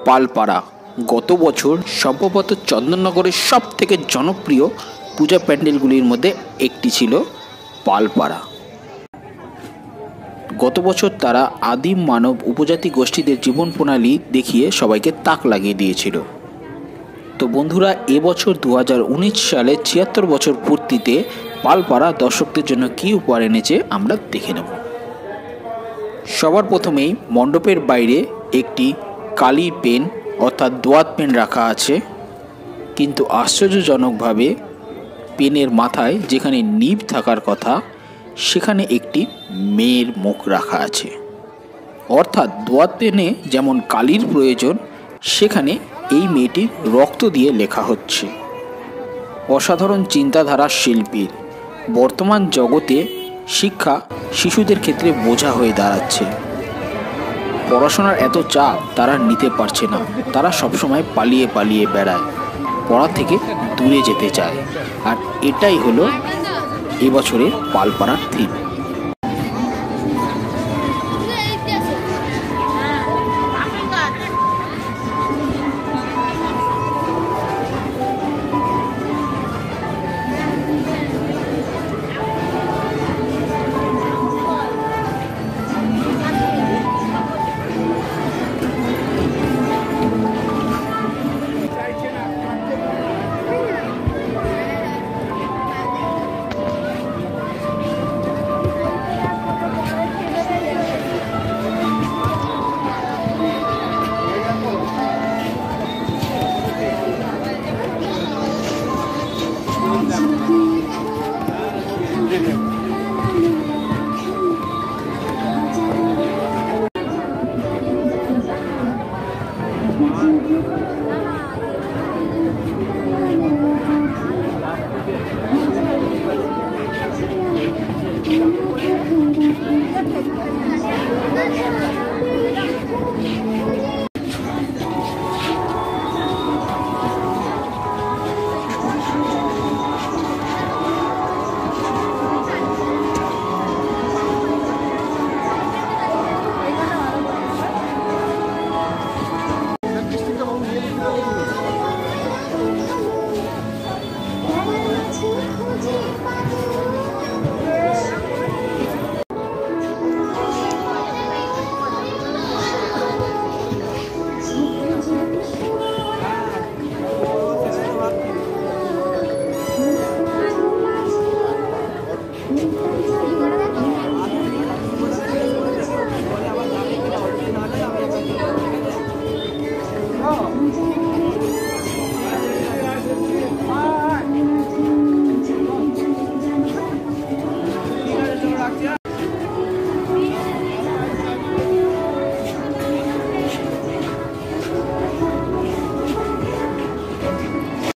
পালপাড়া। গত বছর সম্ভবত চন্দননগরের সব থেকে জনপ্রিয় পূজা প্যান্ডেলগুলির মধ্যে একটি ছিল পালপাড়া। গত বছর তারা আদিম মানব উপজাতি গোষ্ঠীদের জীবন প্রণালী দেখিয়ে সবাইকে তাক লাগিয়ে দিয়েছিল। তো বন্ধুরা, এবছর 2019 সালে 76 বছর পূর্তিতে পালপাড়া দর্শকদের জন্য কী উপহার এনেছে আমরা দেখে নেব। সবার প্রথমেই মণ্ডপের বাইরে একটি কালি পেন অর্থাৎ দোয়াত পেন রাখা আছে, কিন্তু আশ্চর্যজনকভাবে পেনের মাথায় যেখানে নিব থাকার কথা সেখানে একটি মেয়ের মুখ রাখা আছে। অর্থাৎ দোয়াত পেনে যেমন কালির প্রয়োজন, সেখানে এই মেয়েটির রক্ত দিয়ে লেখা হচ্ছে। অসাধারণ চিন্তাধারার শিল্পীর। বর্তমান জগতে শিক্ষা শিশুদের ক্ষেত্রে বোঝা হয়ে দাঁড়াচ্ছে। পড়াশোনার এত চাপ তারা নিতে পারছে না, তারা সবসময় পালিয়ে পালিয়ে বেড়ায়, পড়া থেকে দূরে যেতে চায়। আর এটাই হলো এবছরের পালপাড়ার থিম।